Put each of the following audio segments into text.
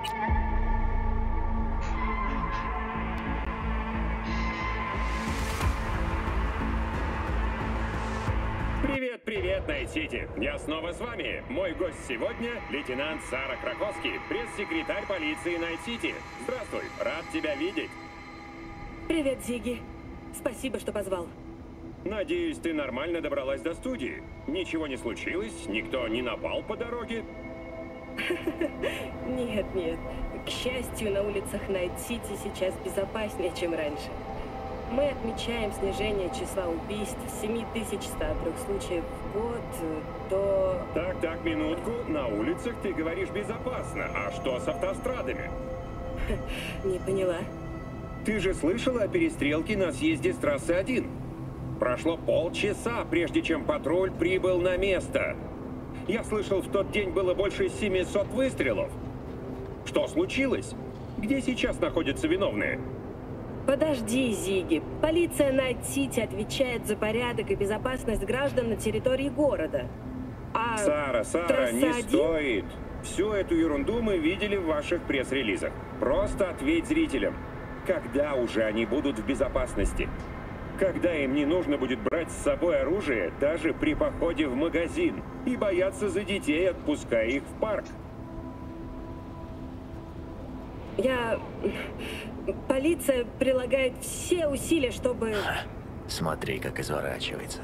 Привет, Найт-Сити! Я снова с вами. Мой гость сегодня — лейтенант Сара Краковский, пресс-секретарь полиции Найт-Сити. Здравствуй, рад тебя видеть. Привет, Зигги. Спасибо, что позвал. Надеюсь, ты нормально добралась до студии. Ничего не случилось? Никто не напал по дороге? Нет. К счастью, на улицах Найт-Сити сейчас безопаснее, чем раньше. Мы отмечаем снижение числа убийств с 7103 случаев в год до... Так, минутку. На улицах ты говоришь безопасно. А что с автострадами? Не поняла. Ты же слышала о перестрелке на съезде с трассы 1? Прошло полчаса, прежде чем патруль прибыл на место. Я слышал, в тот день было больше 700 выстрелов. Что случилось? Где сейчас находятся виновные? Подожди, Зигги. Полиция Найт-Сити отвечает за порядок и безопасность граждан на территории города. А Сара, не стоит. Всю эту ерунду мы видели в ваших пресс-релизах. Просто ответь зрителям. Когда уже они будут в безопасности? Когда им не нужно будет брать с собой оружие даже при походе в магазин и бояться за детей, отпуская их в парк? Полиция прилагает все усилия, чтобы... Смотри, как изворачивается.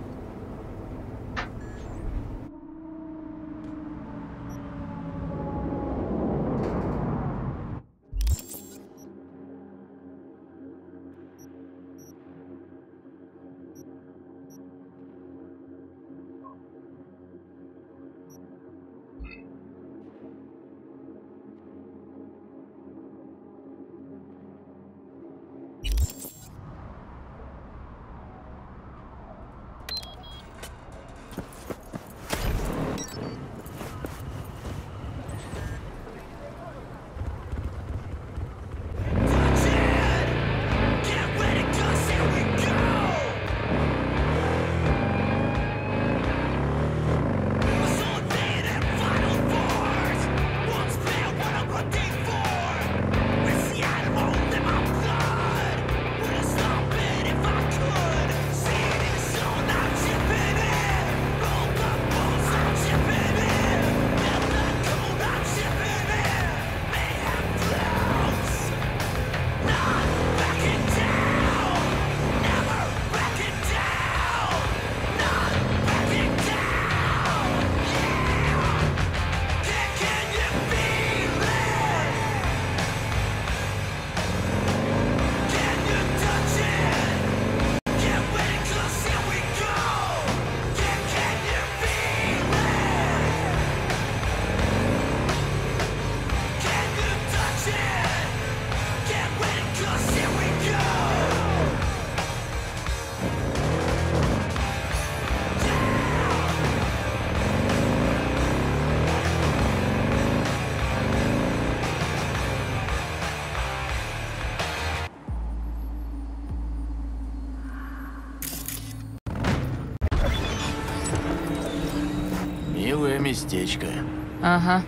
Милое местечко. Ага.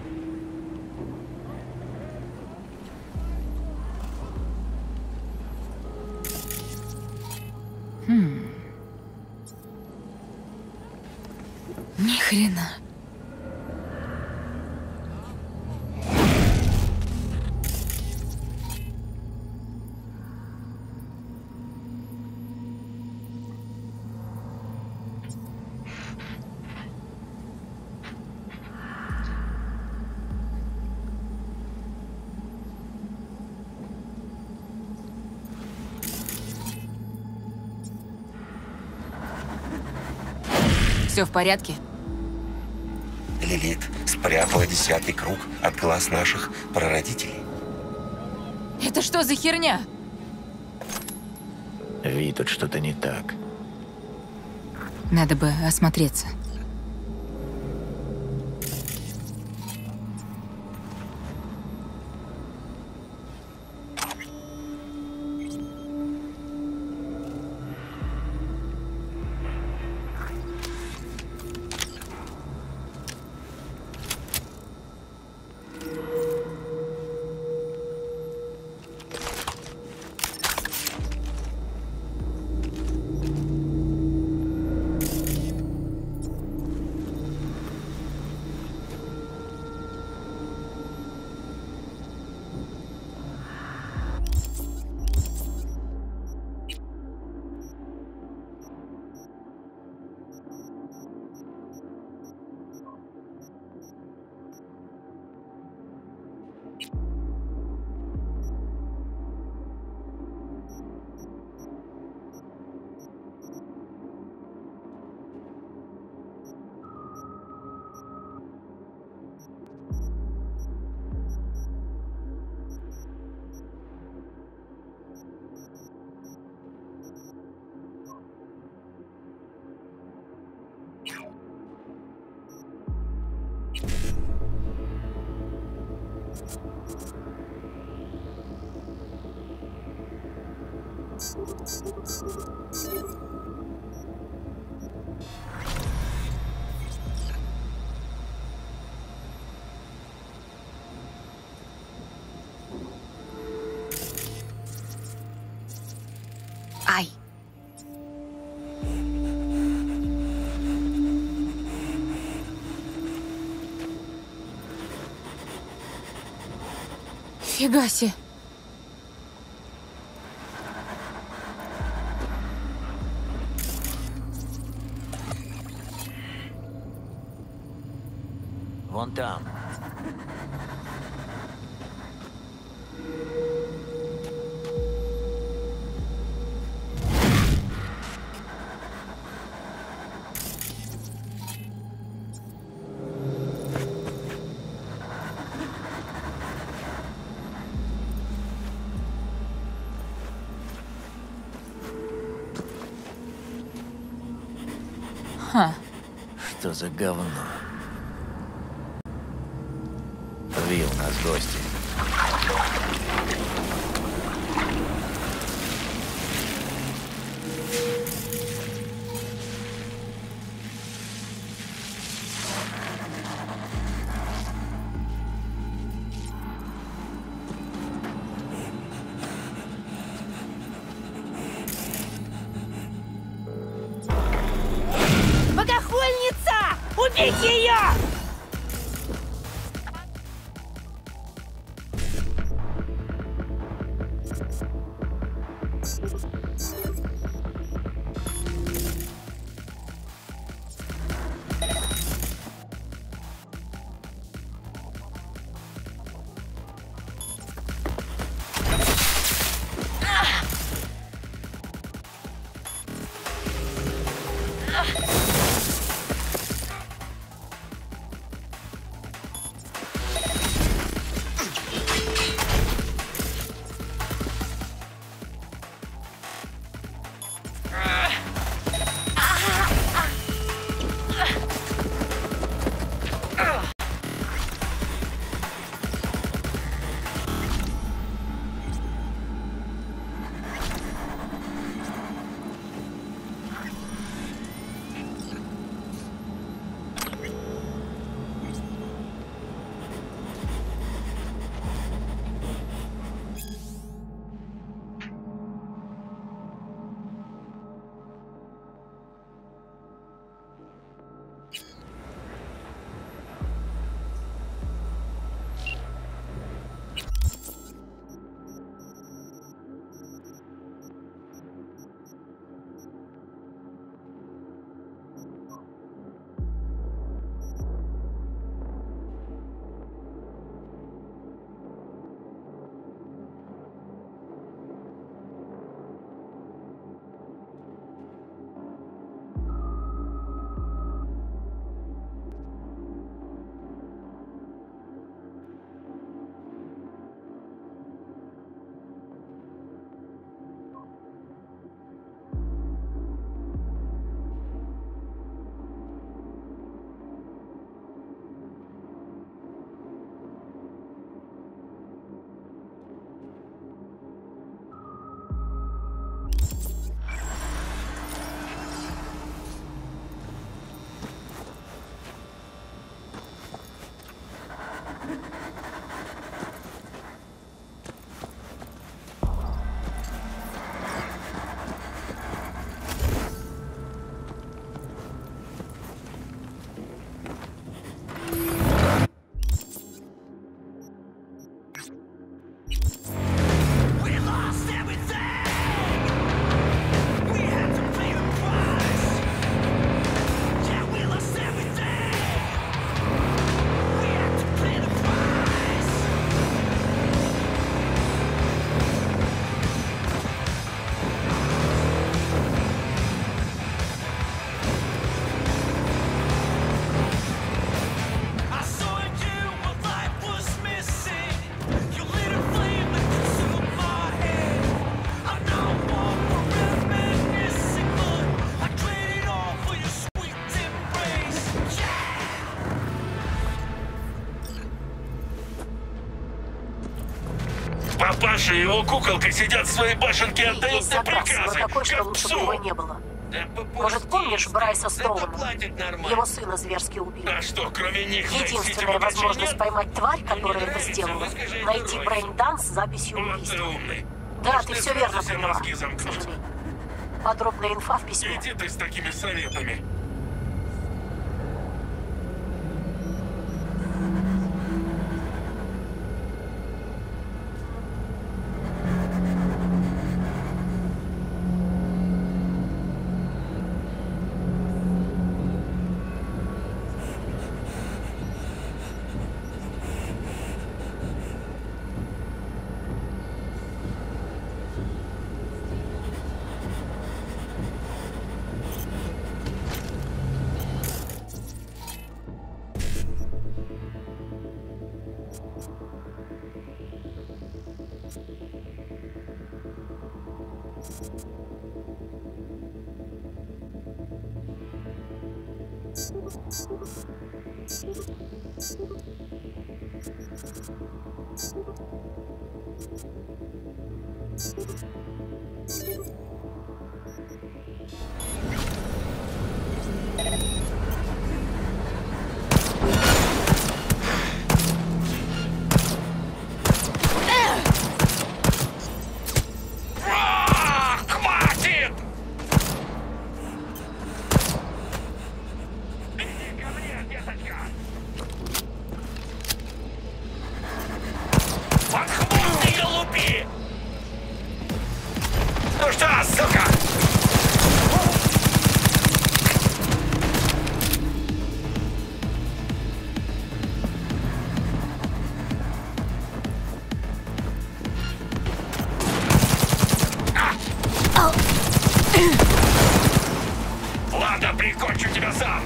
Ни хрена. Все в порядке? Лилит спрятала 10-й круг от глаз наших прародителей. Это что за херня? Ви, тут что-то не так. Надо бы осмотреться. Ай! Фига себе! Вон там. Ха. Что за говно? Вил, у нас гости. Богохульница! Убить ее! Папаша и его куколка сидят в своей башенке и отдают Есть мне запрос, но приказы, такой, что как лучше бы псу. его не было. Да Может, помнишь Брайса Стоуна? Это платит нормально. Его сына зверски убили. А что, кроме них на Единственная Сити возможность нет? поймать тварь, которая это нравится, сделала, выскажи найти другой. брейн-данс с записью Вот ты убийства. умный. Да, Может, ты ты все сразу верно себе поняла, мозги к замкнуть? сожалению. Подробная инфа в письме. Иди ты с такими советами. Хватит! Иди ко мне, деточка! Под хвост ее лупи! Ну что, сука? Ладно, прикончу тебя сам.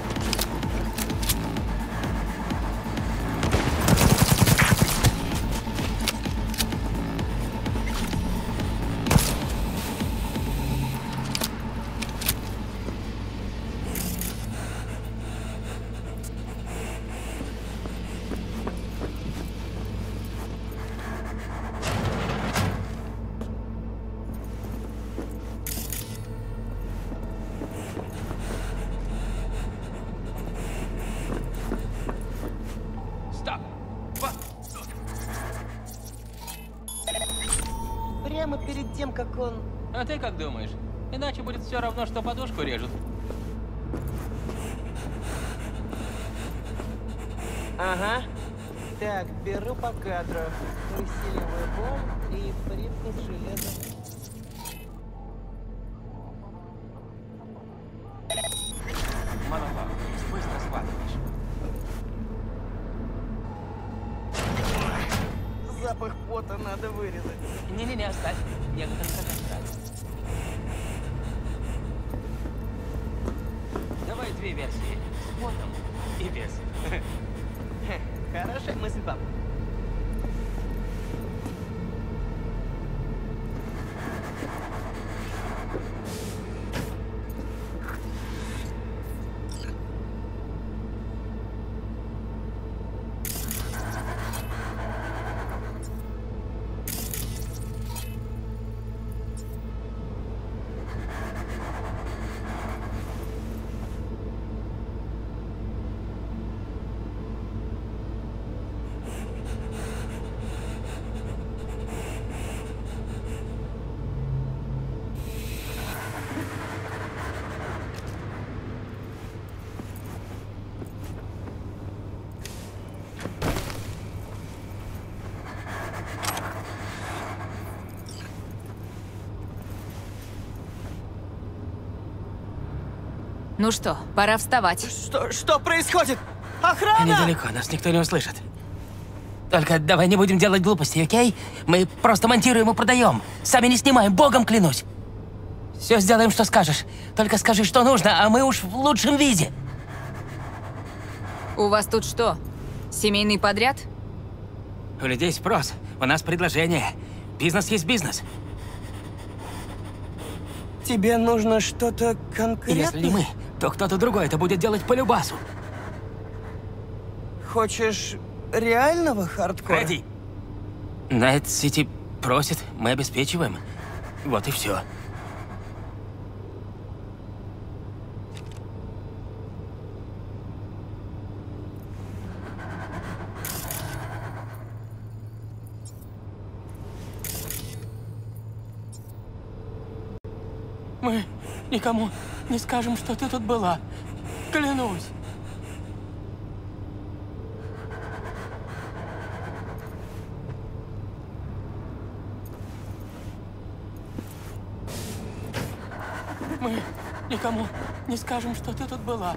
Прямо перед тем, как он... А ты как думаешь? Иначе будет все равно, что подушку режут. Ага. Так, беру по кадру. Усиливаю бомб и привкус железа. Молоток, быстро схватываешь. Запах пота надо вырезать. Не-не-не, оставь. Некоторым так нравится. Давай две версии. С потом и без. Хорошая мысль, пап. Ну что, пора вставать. Что происходит? Охрана! Недалеко, нас никто не услышит. Только давай не будем делать глупостей, окей? Мы просто монтируем и продаем. Сами не снимаем, богом клянусь. Все сделаем, что скажешь. Только скажи, что нужно, а мы уж в лучшем виде. У вас тут что, семейный подряд? У людей спрос, у нас предложение. Бизнес есть бизнес. Тебе нужно что-то конкретное? Если не мы, то кто-то другой это будет делать по любасу. Хочешь реального хардкора? Фредди! Найт Сити Просит, мы обеспечиваем. Вот и все. Мы никому не скажем, что ты тут была. Клянусь. Мы никому не скажем, что ты тут была.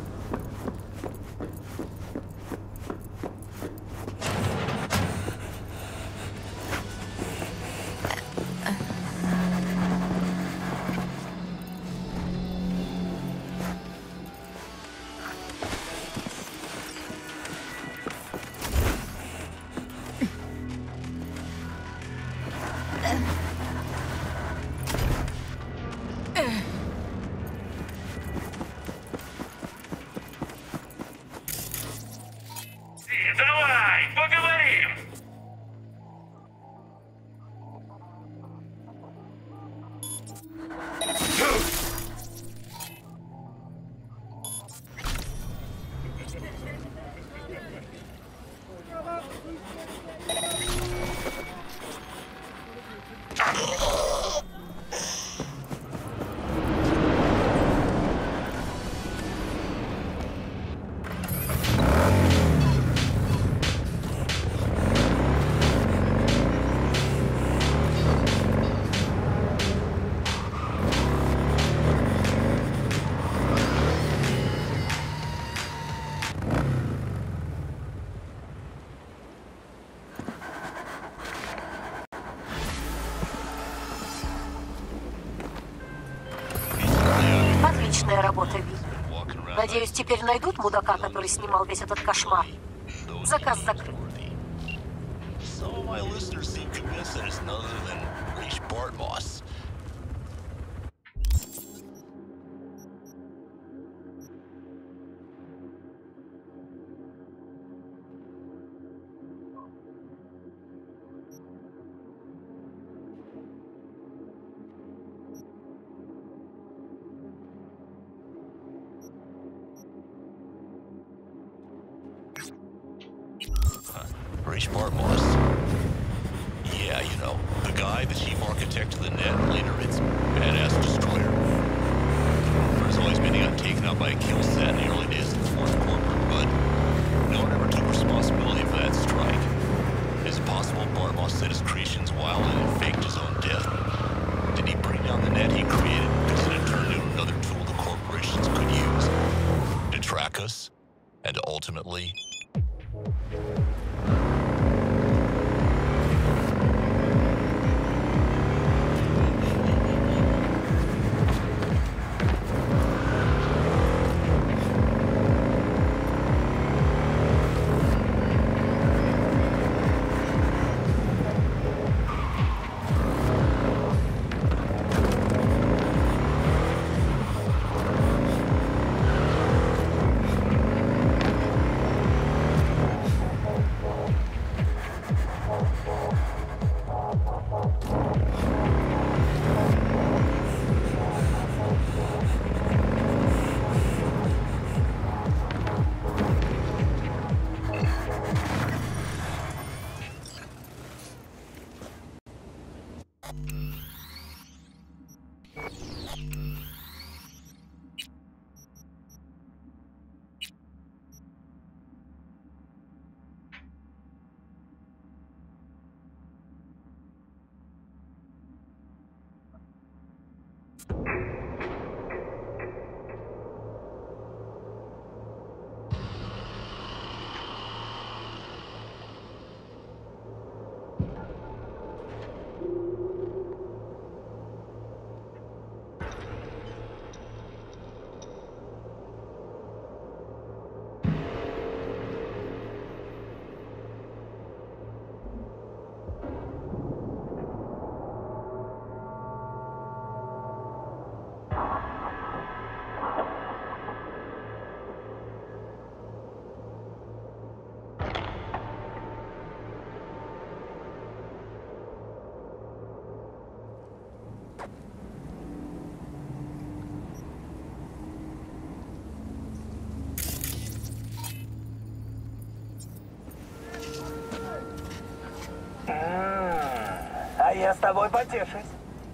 Давай, поговорим! Отличная работа, Ви. Надеюсь, теперь найдут мудака, который снимал весь этот кошмар. Заказ закрыт. Rich Bartmoss. Yeah, you know, the guy, the chief architect of the net, later its badass destroyer. There's always been got taken out by a kill set in the early days of the Fourth Corporate, but no one ever took responsibility for that strike. Is it possible Bartmoss set his creations wild and faked his own death? Did he bring down the net he created because it had turned into another tool the corporations could use to track us and ultimately... я с тобой потешусь.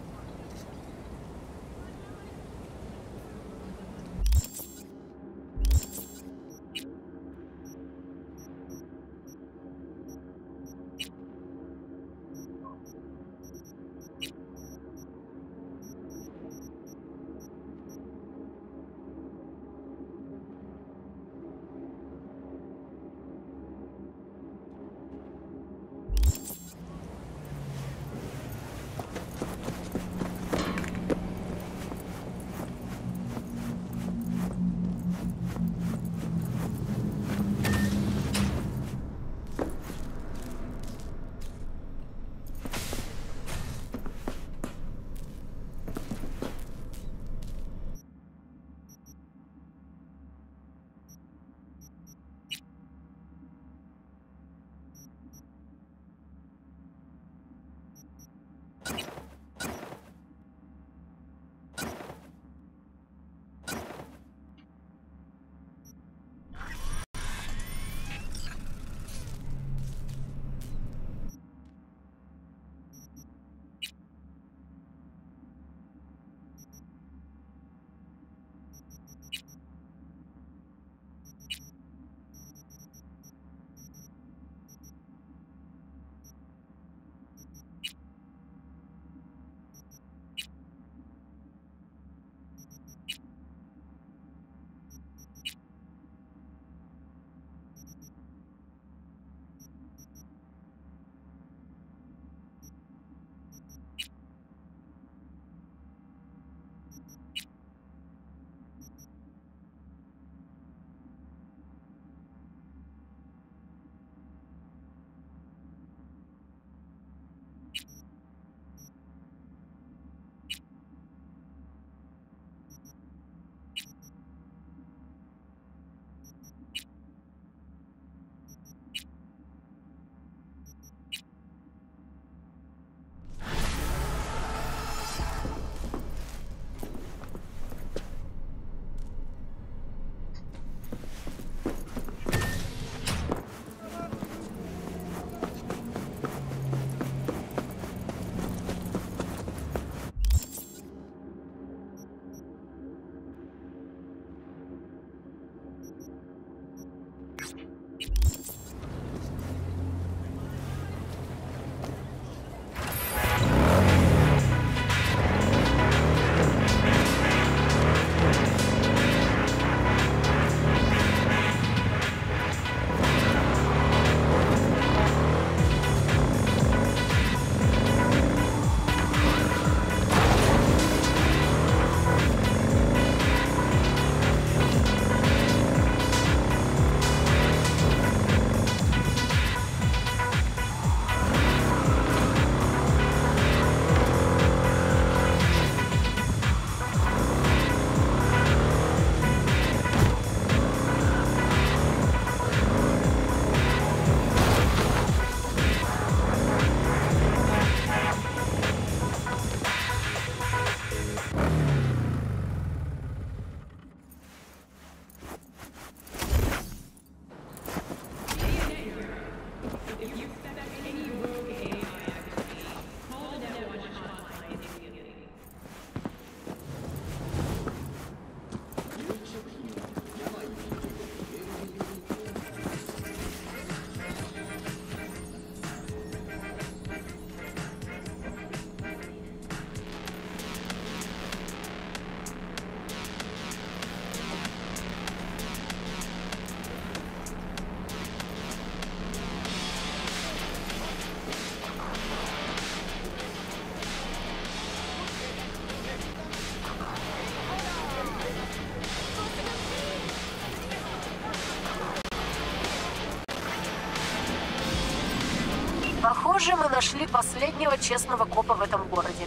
Похоже, мы нашли последнего честного копа в этом городе.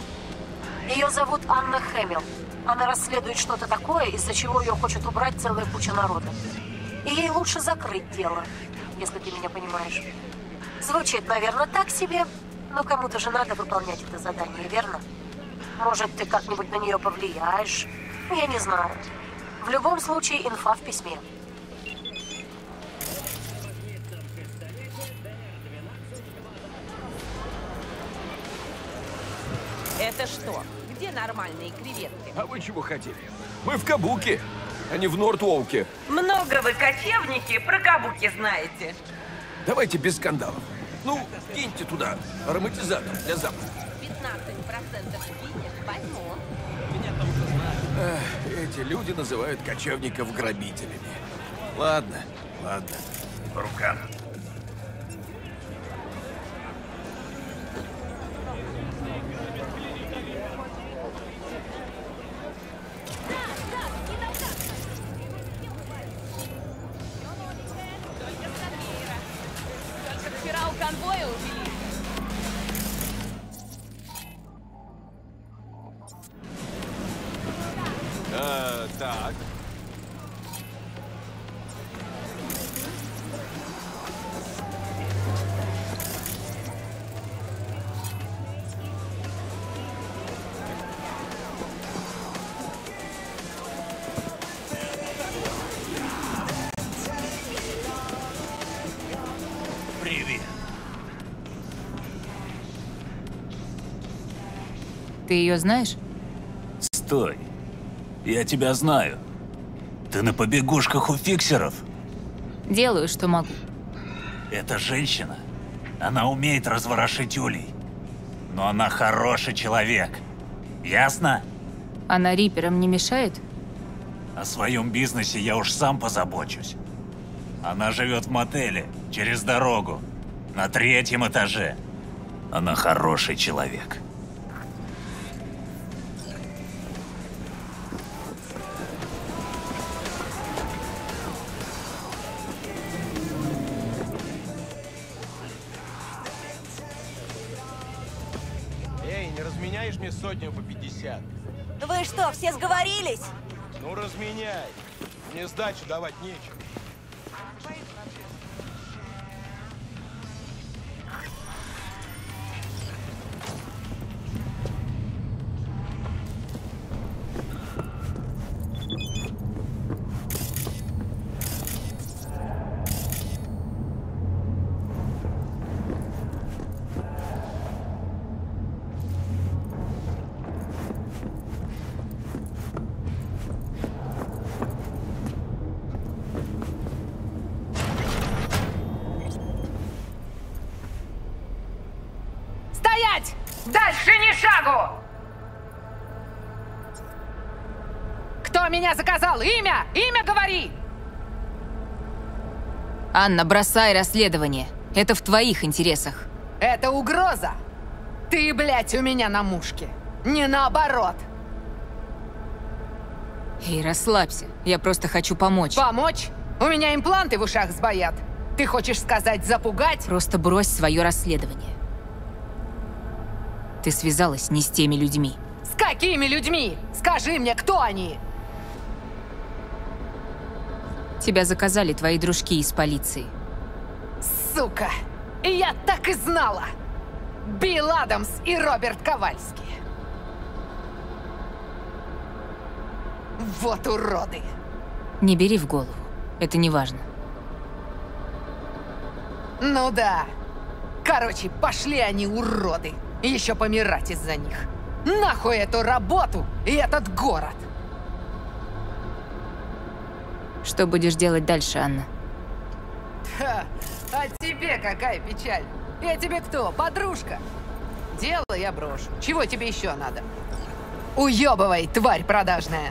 Ее зовут Анна Хэмилл. Она расследует что-то такое, из-за чего ее хочет убрать целая куча народа. И ей лучше закрыть дело, если ты меня понимаешь. Звучит, наверное, так себе, но кому-то же надо выполнять это задание, верно? Может, ты как-нибудь на нее повлияешь? Я не знаю. В любом случае, инфа в письме. Это что? Где нормальные креветки? А вы чего хотели? Мы в Кабуке, а не в Норт-Уолке. Много вы, кочевники, про кабуки знаете. Давайте без скандалов. Ну, киньте туда ароматизатор для запаха. 15% видишь, возьму. Эти люди называют кочевников грабителями. Ладно, ладно. По рукам. Вчера у конвоя увели. Так. Привет. Ты ее знаешь? Стой. Я тебя знаю. Ты на побегушках у фиксеров? Делаю, что могу. Эта женщина, она умеет разворошить улей. Но она хороший человек. Ясно? Она риперам не мешает? О своем бизнесе я уж сам позабочусь. Она живет в мотеле, через дорогу, на 3-м этаже. Она хороший человек. Эй, не разменяешь мне сотню по 50? Вы что, все сговорились? Ну, разменяй. Мне сдачу давать нечем. Стоять! Дальше ни шагу! Кто меня заказал? Имя! Имя говори! Анна, бросай расследование. Это в твоих интересах. Это угроза! Ты, блядь, у меня на мушке. Не наоборот. Эй, расслабься. Я просто хочу помочь. Помочь? У меня импланты в ушах сбоят. Ты хочешь сказать запугать? Просто брось свое расследование. Ты связалась не с теми людьми. С какими людьми? Скажи мне, кто они? Тебя заказали твои дружки из полиции. Сука! Я так и знала! Билл Адамс и Роберт Ковальский. Вот уроды! Не бери в голову. Это не важно. Ну да. Короче, пошли они, уроды. Еще помирать из-за них. Нахуй эту работу и этот город. Что будешь делать дальше, Анна? Ха, а тебе какая печаль? Я тебе кто, подружка? Дело я брошу. Чего тебе еще надо? Уебывай, тварь продажная.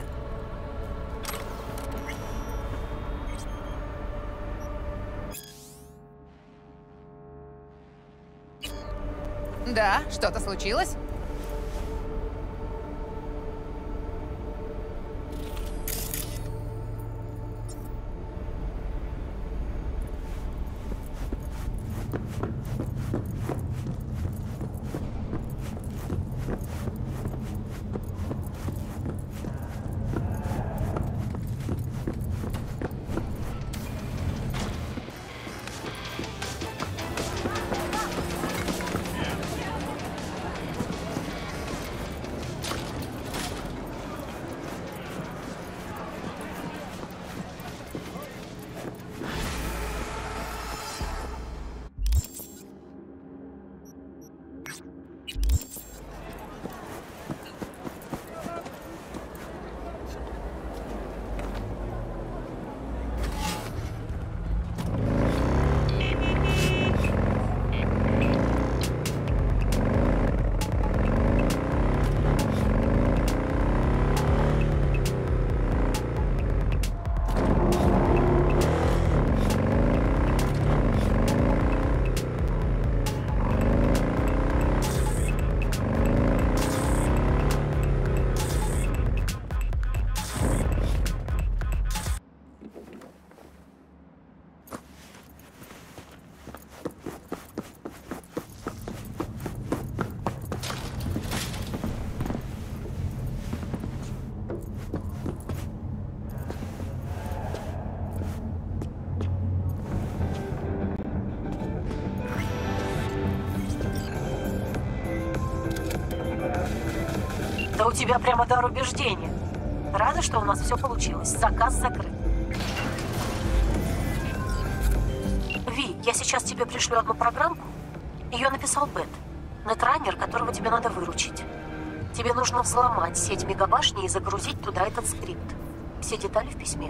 Да, что-то случилось? Да у тебя прямо дар убеждения. Рада, что у нас все получилось. Заказ закрыт. Ви, я сейчас тебе пришлю одну программку. Ее написал Бет. Нетранер, которого тебе надо выручить. Тебе нужно взломать сеть мегабашни и загрузить туда этот скрипт. Все детали в письме.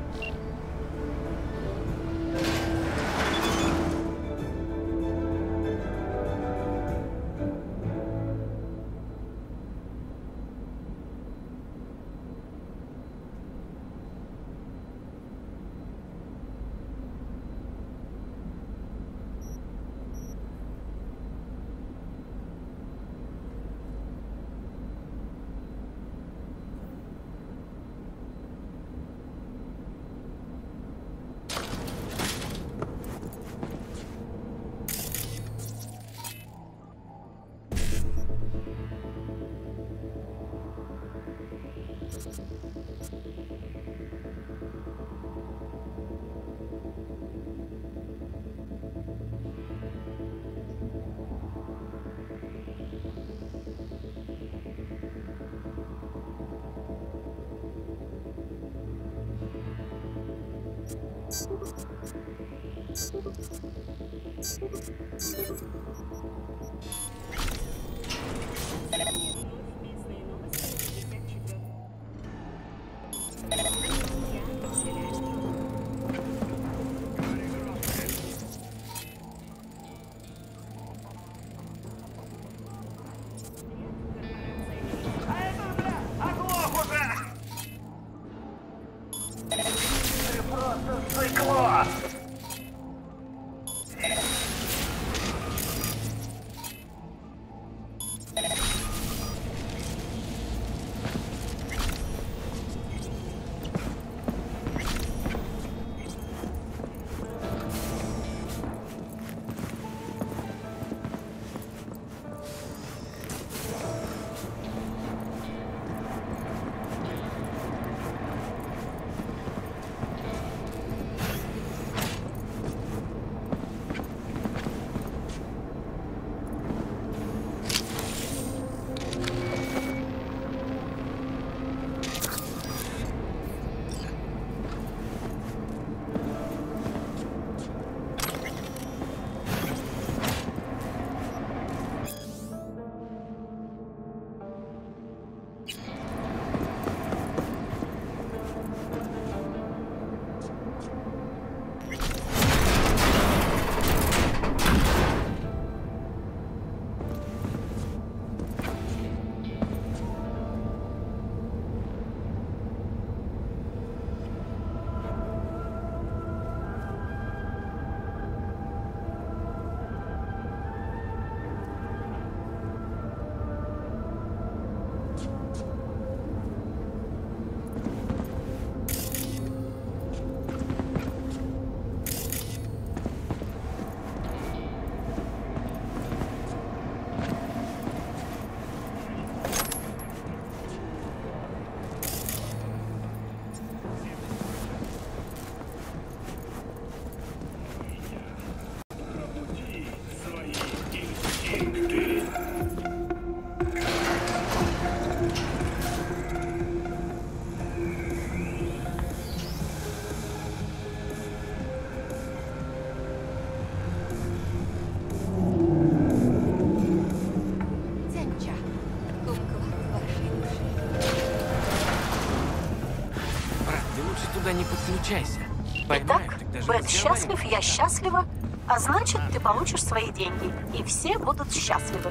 Не подключайся. Итак, Бет счастлив, я счастлива, а значит, ты получишь свои деньги, и все будут счастливы.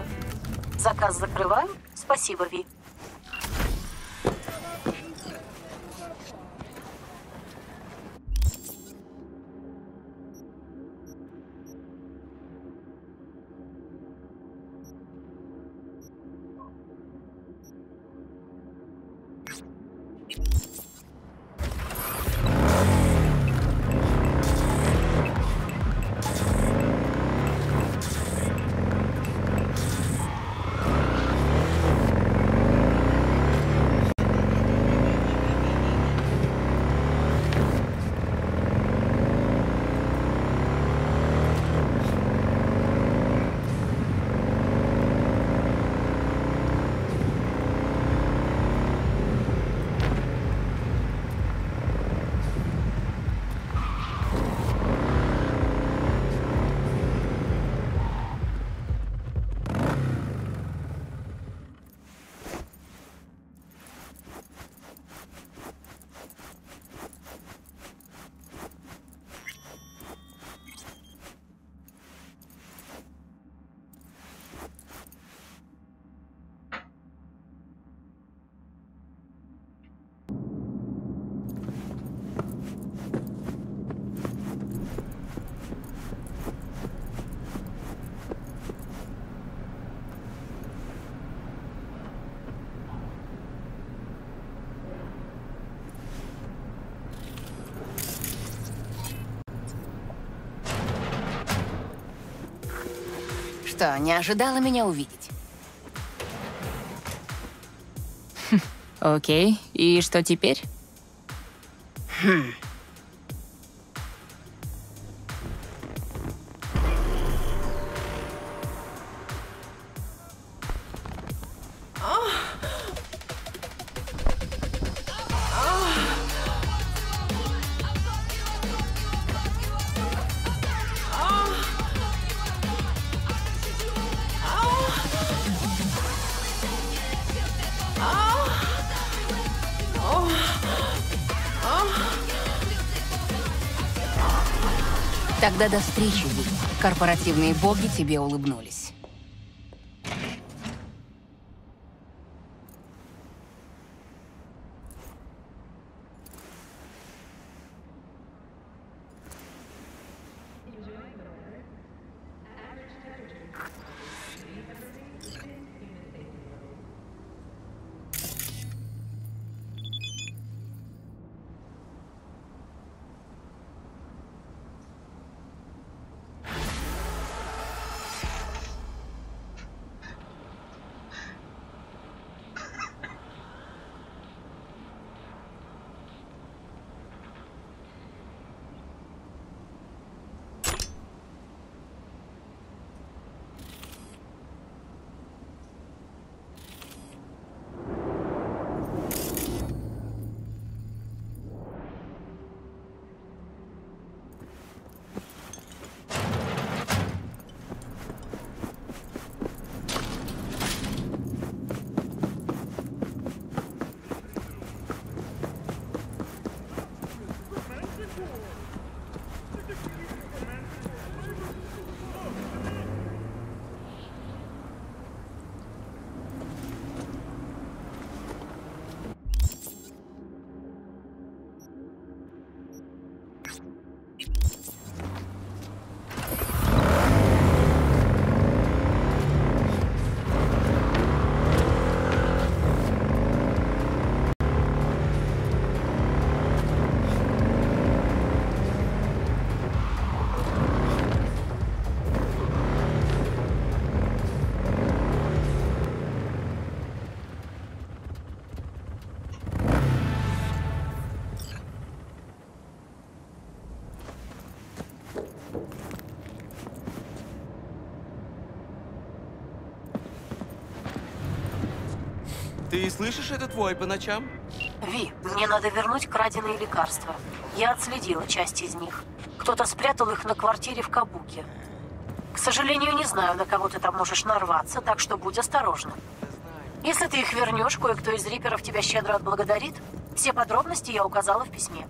Заказ закрываю. Спасибо, Ви. что, не ожидала меня увидеть? Окей, и что теперь? Тогда до встречи, Ви. Корпоративные боги тебе улыбнулись. Ты слышишь этот вой по ночам? Ви, мне надо вернуть краденые лекарства. Я отследила часть из них. Кто-то спрятал их на квартире в Кабуке. К сожалению, не знаю, на кого ты там можешь нарваться, так что будь осторожна. Если ты их вернешь, кое-кто из риперов тебя щедро отблагодарит. Все подробности я указала в письме.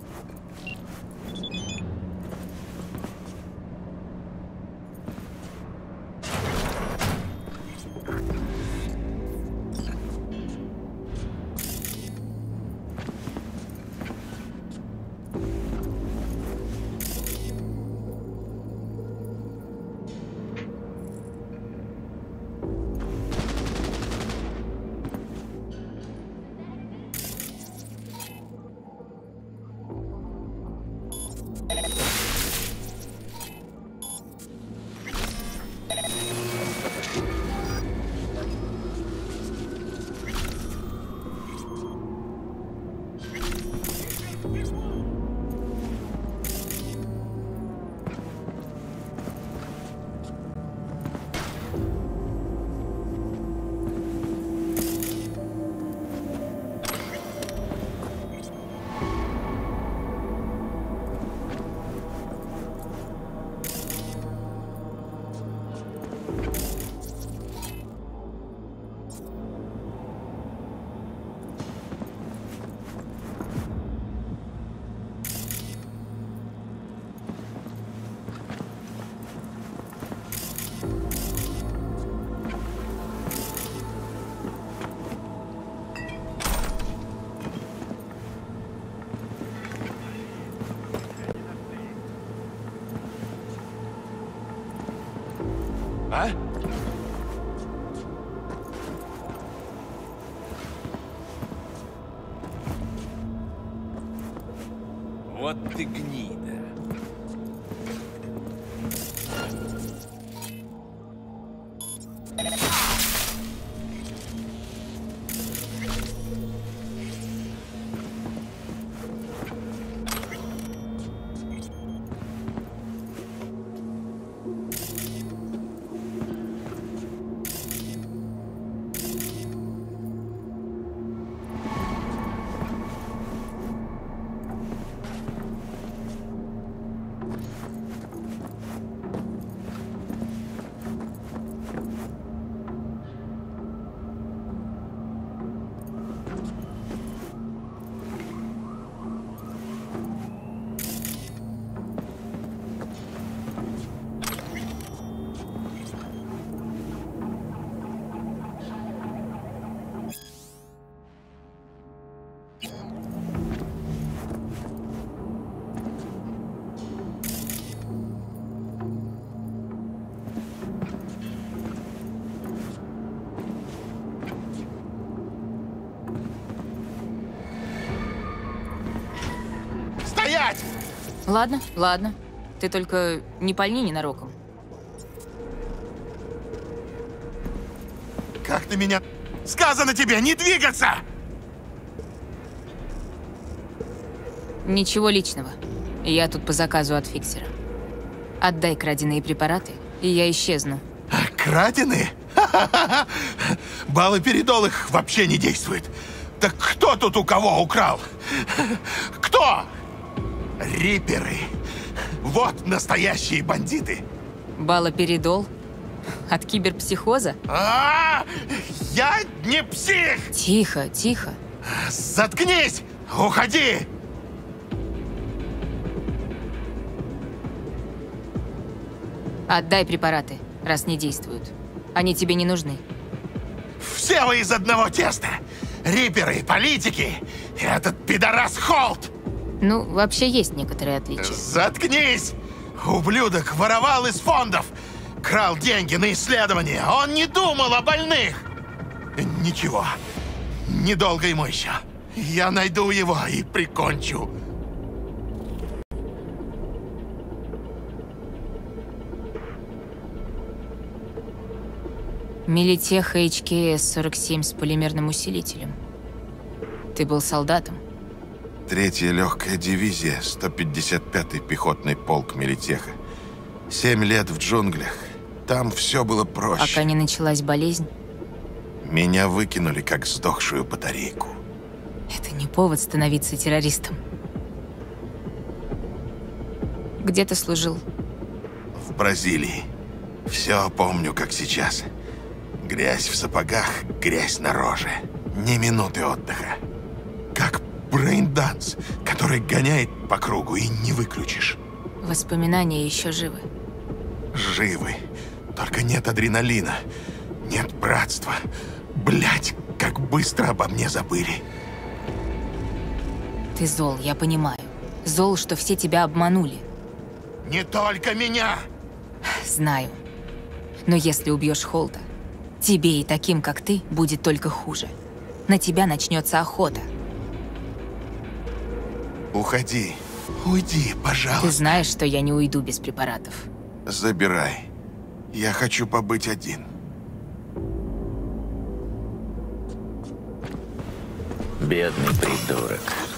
А? Вот ты гнида. Ладно, ладно. Ты только не пальни ненароком. Как ты меня... Сказано тебе, не двигаться! Ничего личного. Я тут по заказу от фиксера. Отдай краденые препараты, и я исчезну. Краденые? Балоперидол их вообще не действует. Так кто тут у кого украл? Кто? Риперы. Вот настоящие бандиты. Балоперидол? От киберпсихоза? Я не псих! Тихо, тихо. Заткнись! Уходи! Отдай препараты, раз не действуют. Они тебе не нужны. Все вы из одного теста. Риперы, политики, и этот пидорас Холт. Ну, вообще есть некоторые отличия. Заткнись! Ублюдок воровал из фондов. Крал деньги на исследования. Он не думал о больных. Ничего. Недолго ему еще. Я найду его и прикончу. Милитех HKS-47 с полимерным усилителем. Ты был солдатом? 3-я легкая дивизия, 155-й пехотный полк Милитеха. 7 лет в джунглях. Там все было проще. Пока не началась болезнь? Меня выкинули, как сдохшую батарейку. Это не повод становиться террористом. Где ты служил? В Бразилии. Все помню, как сейчас. Грязь в сапогах, грязь на роже. Ни минуты отдыха. Как брейнданс, который гоняет по кругу и не выключишь. Воспоминания еще живы. Живы. Только нет адреналина. Нет братства. Блять, как быстро обо мне забыли. Ты зол, я понимаю. Зол, что все тебя обманули. Не только меня! Знаю. Но если убьешь Холта, тебе и таким, как ты, будет только хуже. На тебя начнется охота. Уходи. Уйди, пожалуйста. Ты знаешь, что я не уйду без препаратов. Забирай. Я хочу побыть один. Бедный придурок.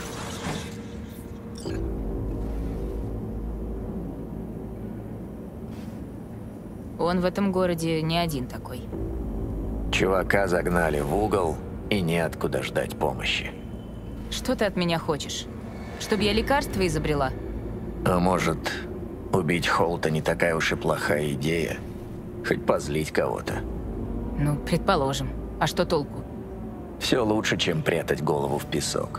Он в этом городе не один такой. Чувака загнали в угол, и неоткуда ждать помощи. Что ты от меня хочешь? Чтоб я лекарства изобрела? А может, убить Холта не такая уж и плохая идея? Хоть позлить кого-то. Ну, предположим. А что толку? Все лучше, чем прятать голову в песок.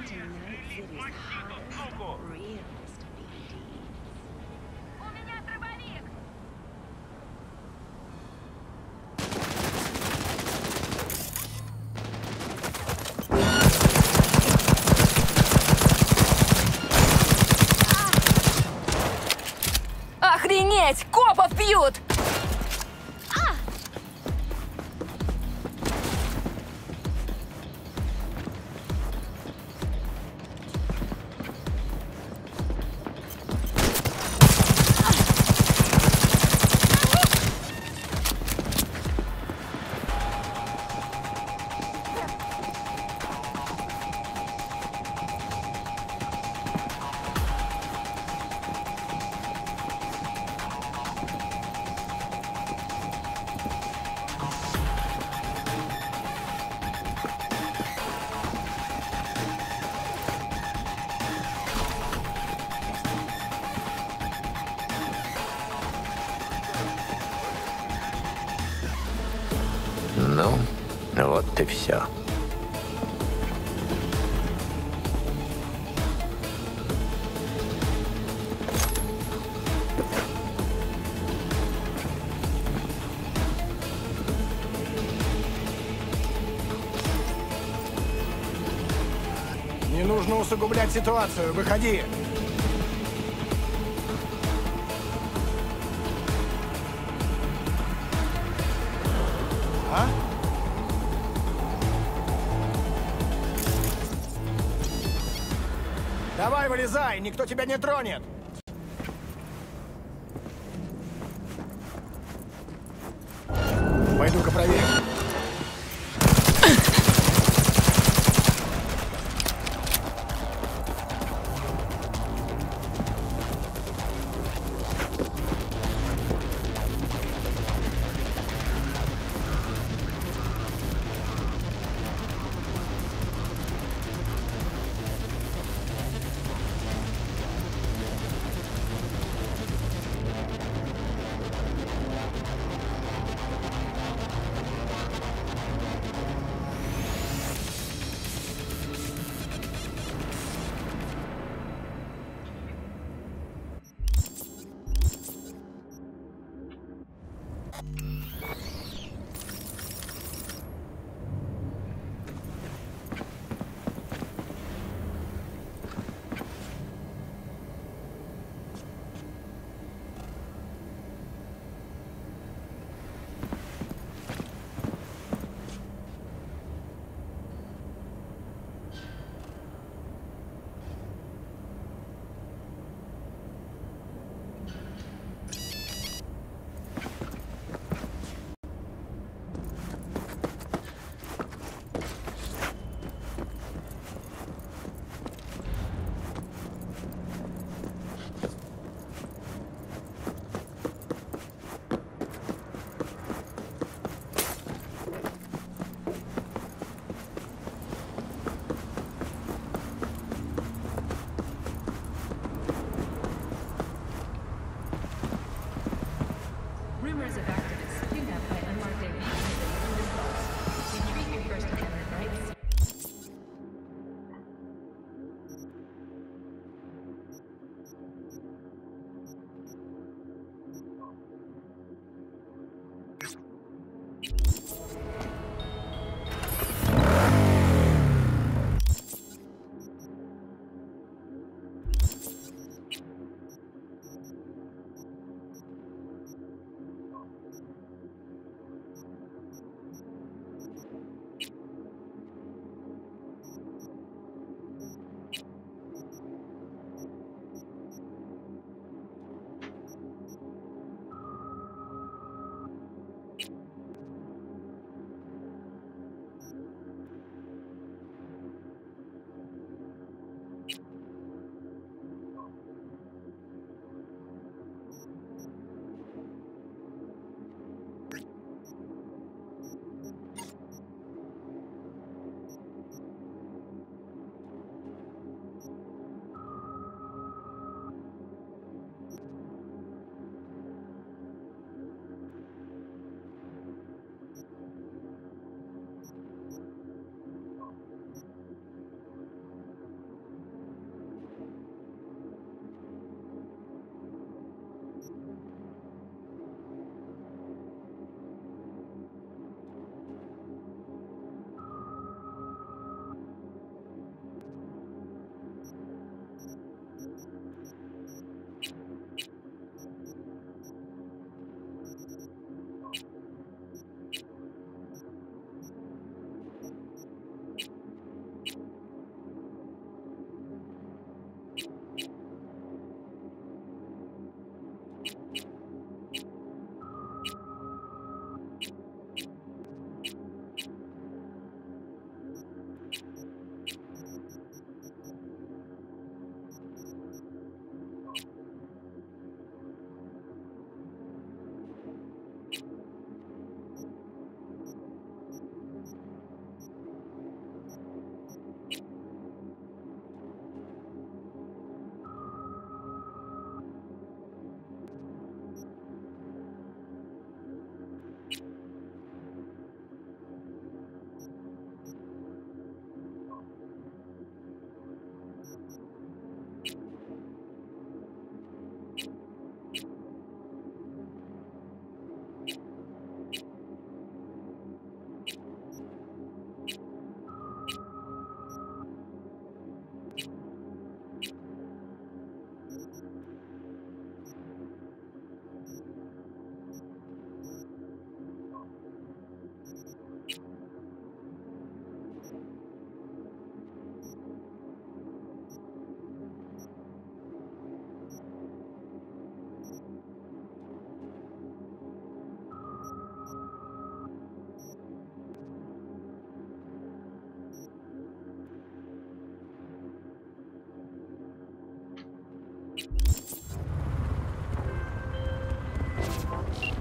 Охренеть! Копов бьют! Ну, вот и все. Не нужно усугублять ситуацию. Выходи. А? Давай, вылезай, никто тебя не тронет. Пойду-ка проверю.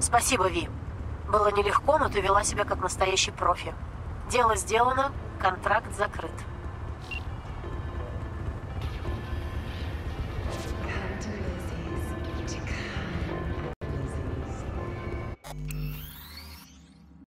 Спасибо, Ви. Было нелегко, но ты вела себя как настоящий профи. Дело сделано, контракт закрыт.